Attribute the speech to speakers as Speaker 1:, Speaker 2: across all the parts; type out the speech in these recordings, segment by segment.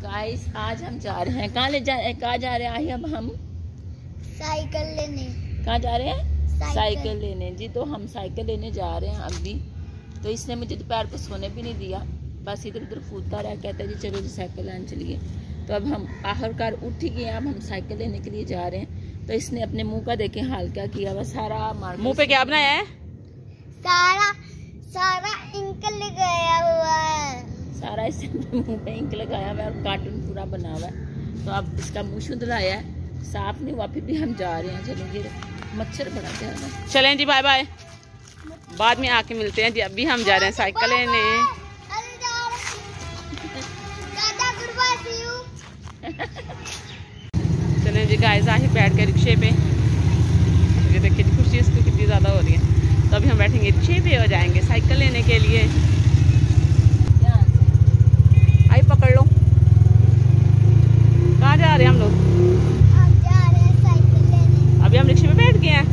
Speaker 1: Guys आज हम जा रहे हैं, कहाँ जा रहे हैं? अब हम
Speaker 2: साइकिल लेने।
Speaker 1: कहाँ जा रहे हैं? साइकिल लेने जी। तो हम साइकिल लेने जा रहे हैं अभी। तो इसने मुझे दोपहर को सोने भी नहीं दिया, बस इधर उधर कूदता रहा, कहता है जी चलो जी साइकिल लाने चलिए। तो अब हम आखिरकार उठ ही गए, अब हम साइकिल लेने के लिए जा रहे हैं। तो इसने अपने मुंह का देखे हाल क्या किया हुआ, सारा
Speaker 3: मुंह पे क्या बनाया है?
Speaker 2: सारा इंक लगाया हुआ है।
Speaker 1: सारा इसने मुंह पे इंक लगाया हुआ है और कार्टून पूरा बना हुआ है। तो अब इसका मुंह शुद्ध लाया है, साफ नहीं हुआ, फिर भी हम जा रहे हैं। चलेंगे, मच्छर बड़ा ज़्यादा।
Speaker 3: चलें जी, बाय बाय, बाद में आके मिलते हैं जी। अभी हम जा रहे हैं साइकिल लेने। चलें जी गाइस, आहिर बैठ के रिक्शे पे। ये देखिए खुशी इसको कितनी ज़्यादा हो रही है। तो अभी हम बैठेंगे रिक्शे पे और जाएंगे साइकिल लेने के लिए। आई पकड़ लो। कहाँ जा रहे हैं हम लोग?
Speaker 2: जा रहे हैं साइकिल लेने।
Speaker 3: अभी हम रिक्शे पे बैठ गए हैं।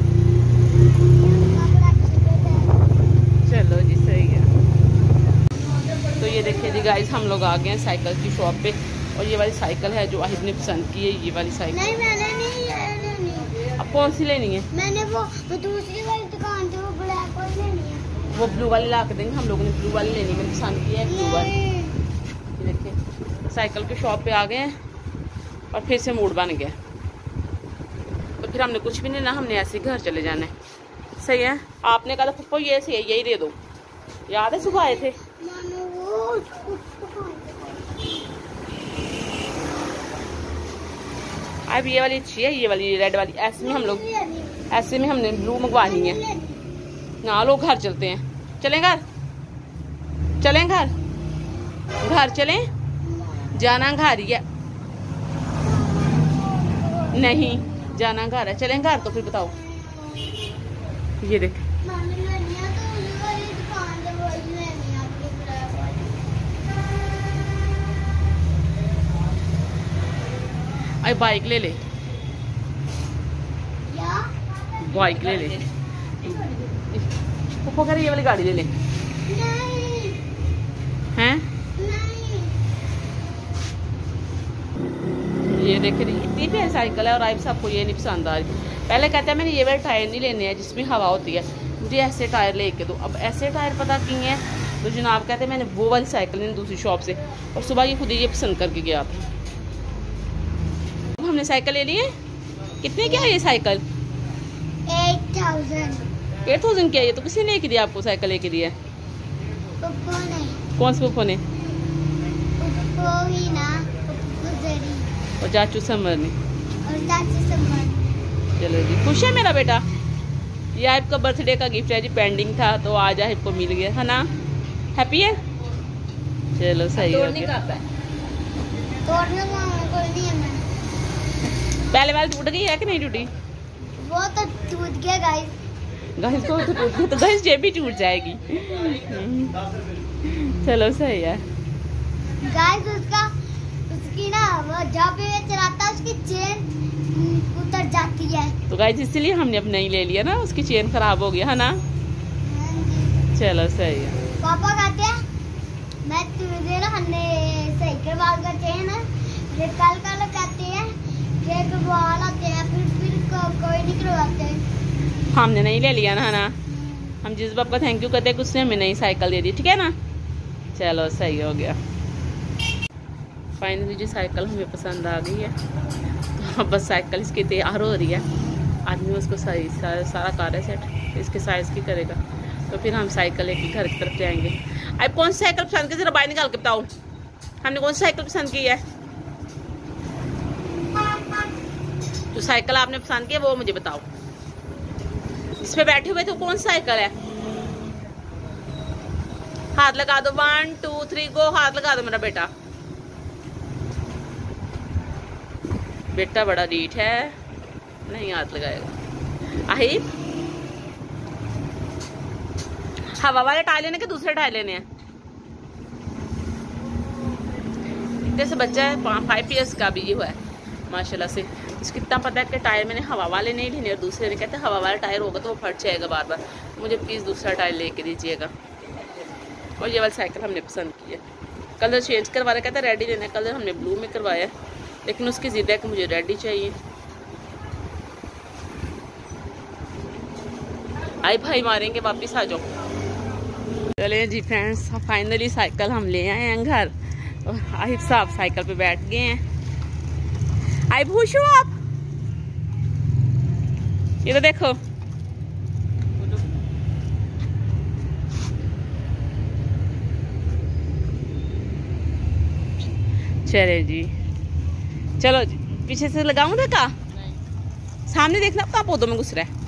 Speaker 3: चलो जी, सही है। तो ये देखिए जी गाइस, हम लोग आ गए हैं साइकिल की शॉप पे। और ये वाली साइकिल है जो आहिद ने पसंद की है, ये वाली साइकिल।
Speaker 2: नहीं, मैंने नहीं।
Speaker 3: अब कौन सी लेनी है?
Speaker 2: मैंने वो दूसरी वाली दुकान से वो ब्लैक वाली लेनी है।
Speaker 3: वो ब्लू वाली ला के देंगे, हम लोगों ने ब्लू वाली लेनी, मैंने पसंद की है ब्लू वाली। देखिए साइकिल की शॉप पे आ गए हैं और फिर से मूड बन गया। तो फिर हमने कुछ भी नहीं ना, हमने ऐसे ही घर चले जाना है। सही है। आपने कहा था पप्पा ये से यही दे दो, याद है सुबह आए थे? अब ये वाली अच्छी है, ये वाली रेड वाली। ऐसे में हमने ब्लू मंगवानी है ना। लोग घर चलते हैं, चलें घर, चलें घर, घर चलें, जाना घर ही है। नहीं जाना घर है, चलें घर। तो फिर बताओ, ये देख अरे बाइक ले ले, बाइक ले ले। पप्पा कह रहे ये वाली गाड़ी ले ले। हैं? ये देख रही इतनी प्यारी साइकिल है और आइब साहब को ये नहीं पसंद आ रही। पहले कहते हैं मैंने ये वाले टायर नहीं लेने हैं जिसमें हवा होती है, मुझे ऐसे टायर लेके दो। अब ऐसे टायर पता किए हैं तो जनाब कहते हैं मैंने वो वाली साइकिल लेनी दूसरी शॉप से। और सुबह ये खुद ही ये पसंद करके गया था। हमने साइकिल ले ली है। कितने क्या है ये साइकिल? 8,000 क्या है? ये तो किसी ने लेके दिया आपको? साइकिल लेके दिया?
Speaker 2: पप्पा ने।
Speaker 3: कौन से पप्पा ने?
Speaker 2: पप्पा ही ना,
Speaker 3: और चाचू समर ने।
Speaker 2: और चाचू समर।
Speaker 3: चलो जी, खुश है मेरा बेटा। ये आपका बर्थडे का गिफ्ट है जी, पेंडिंग था तो आज आपको मिल गया है ना। हैप्पी है? चलो सही हो गया।
Speaker 2: तोड़ने को नहीं है। मैं
Speaker 3: पहले वाली टूट गई है कि नहीं टूटी?
Speaker 2: वो तो टूट गया गाइस।
Speaker 3: गाइस को तो टूट गया, तो गाइस ये भी टूट जाएगी। चलो सही है
Speaker 2: गाइस। उसकी ना वो जब भी चलाता है उसकी चेन उतर जाती है।
Speaker 3: तो गाइस इसलिए हमने अब नहीं ले लिया ना, उसकी चेन खराब हो गया है ना। चलो सही है।
Speaker 2: पापा कहते हैं मैं तुझे ना हमने साइकिल वाल का चेन है, फिर कल कहते हैं कोई नहीं करवाते।
Speaker 3: हमने नहीं ले लिया ना। हम जिस बाप का थैंक यू करते हैं उसने हमें नई साइकिल दे दी, ठीक है ना। चलो सही हो गया। फाइनली जी साइकिल हमें पसंद आ गई है। तो बस साइकिल इसकी तैयार हो रही है, आदमी उसको सही सारा कार है सेट, इसके साइज की करेगा। तो फिर हम साइकिल लेके घर की तरफ जाएंगे। अब कौन सी साइकिल पसंद की, जरा बाहर निकाल के बताओ। हमने कौन सी साइकिल पसंद की है? जो साइकिल आपने पसंद की है वो मुझे बताओ। इस पे बैठे हुए तो कौन सी साइकिल है? हाथ लगा दो, 1 2 3 गो। हाथ लगा दो मेरा बेटा। बेटा बड़ा रीठ है, नहीं हाथ लगाएगा। आहिब, हवा वाले टायर लेने के दूसरे टायर लेने हैं? इतने से बच्चा है, 5 ईयर्स का भी हुआ है माशाल्लाह से। इसको कितना पता है कि टायर मैंने हवा वाले नहीं लेने, और दूसरे ने कहते हैं हवा वाला टायर होगा तो वो फट जाएगा बार बार, मुझे प्लीज़ दूसरा टायर लेके दीजिएगा। और ये वाली साइकिल हमने पसंद की है। कलर चेंज करवा रहा, कहता रेड ही लेना है। कलर हमने ब्लू में करवाया है, लेकिन उसकी जिद है कि मुझे रेड ही चाहिए। आई भाई मारेंगे, वापिस आ जाओ। चले जी फ्रेंड्स, फाइनली साइकिल हम ले आए हैं घर और आहिब साहब साइकिल पे बैठ गए हैं। आई भूशो आप इधर देखो। चले जी, चलो जी, पीछे से लगाऊं धक्का? सामने देखना कहाँ पौधों में घुस रहा है।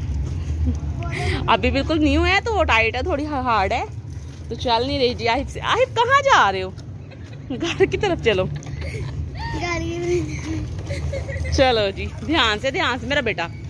Speaker 3: अभी बिल्कुल न्यू है तो टाइट है, थोड़ी हार्ड है तो चल नहीं रही जी। आहिब से, आहिब कहाँ जा रहे हो? घर की तरफ चलो। चलो जी, ध्यान से मेरा बेटा।